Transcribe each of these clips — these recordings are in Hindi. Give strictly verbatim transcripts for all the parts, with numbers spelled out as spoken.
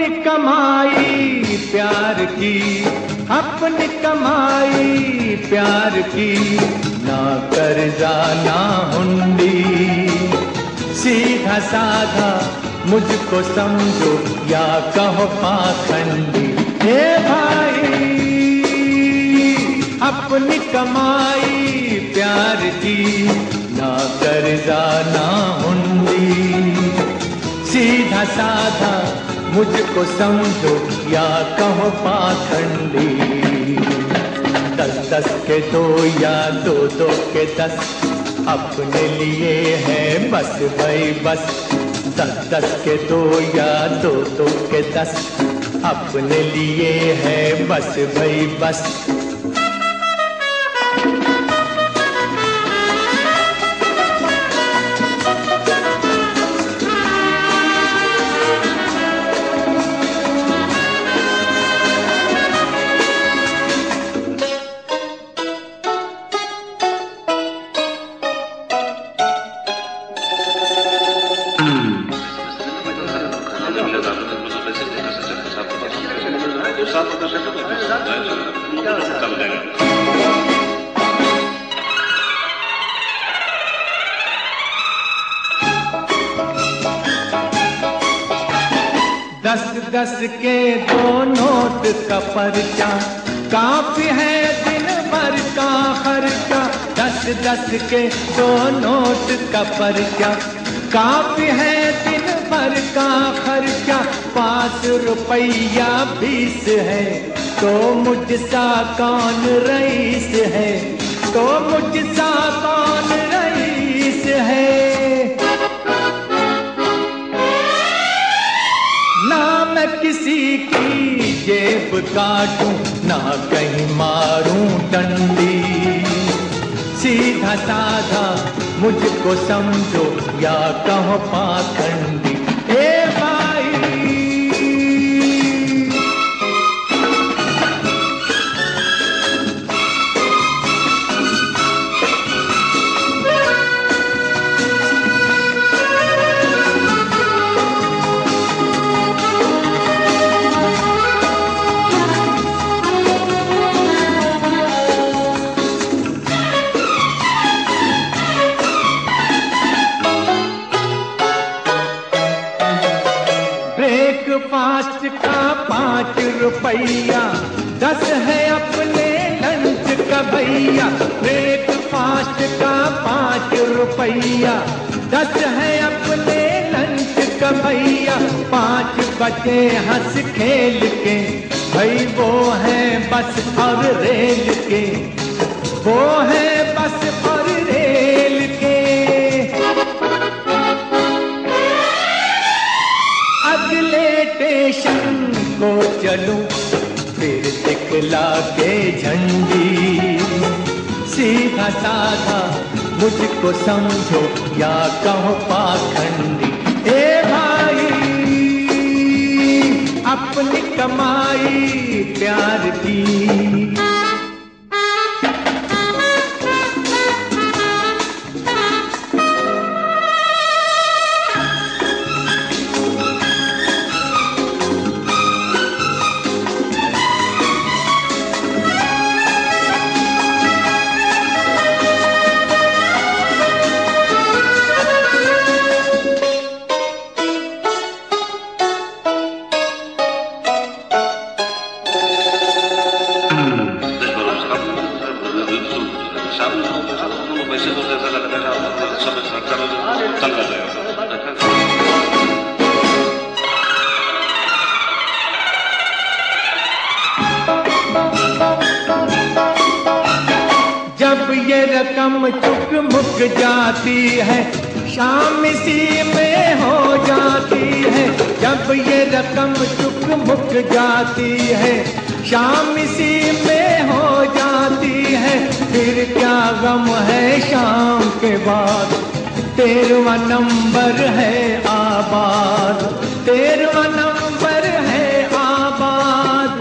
अपनी कमाई प्यार की, अपनी कमाई प्यार की, ना कर्जा ना हुंडी, सीधा साधा मुझको समझो या कहो पाखंडी। हे भाई अपनी कमाई प्यार की, ना कर्जा ना हुंडी, सीधा साधा मुझको समझो या कहो पाखंडी। दस दस के दो या दो दो के दस, अपने लिए है बस भाई बस। दस दस के दो या दो दो के दस, अपने लिए है बस भाई बस। दस दस के दो नोट का पर्चा, काफी है दिन भर का खर्चा। दस दस के दो नोट का पर्चा, काफी है दिन भर का खर्चा। पाँच रुपया बीस है तो मुझसा कौन रईस है, तो मुझसा कौन रईस है। ना मैं किसी की जेब काटूं, ना कहीं मारूं डंडी, सीधा साधा मुझको समझो या कहो पाखंडी। ए भाई ब्रेकफास्ट का पाँच रुपया, दस है अपने लंच का भैया। ब्रेकफास्ट का पाँच रुपया, दस है अपने लंच का भैया। पाँच बचे हंस खेल के, भाई वो है बस और रेल के, वो है बस और रेल के। अगले स्टेशन को चलूं फिर दिखला के झंडी, सीधा साधा मुझको समझो या कहो पाखंडी। ए भाई अपनी कमाई प्यार की, जब ये रकम चुक मुक जाती है, शाम इसी में हो जाती है। जब ये रकम चुक मुक जाती है, शाम इसी में हो जाती है। फिर क्या गम है शाम के बाद, तेरवा नंबर है आबाद, तेरवा नंबर है आबाद।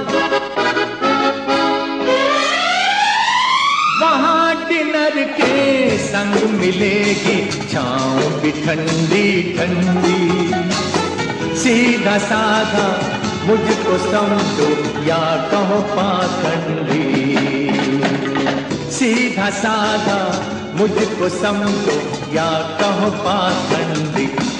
वहाँ डिनर के संग मिलेगी छाँव भी ठंडी ठंडी, सीधा साधा मुझको समझो या कहो पाखंडी। सीधा साधा मुझको समझो या कहो पाखंडी।